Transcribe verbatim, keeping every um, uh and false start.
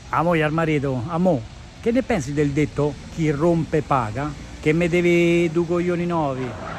A moglie al marito, amo, che ne pensi del detto chi rompe paga? Che me devi due coglioni nuovi?